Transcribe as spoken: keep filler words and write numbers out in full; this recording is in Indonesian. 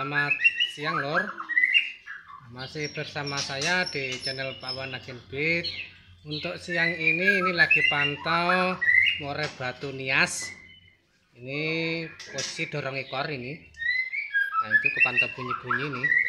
Selamat siang lor, masih bersama saya di channel Pak Wan Agen Beat. Untuk siang ini ini lagi pantau more batu nias. Ini posisi dorong ekor ini. Nah itu kepantau bunyi-bunyi ini.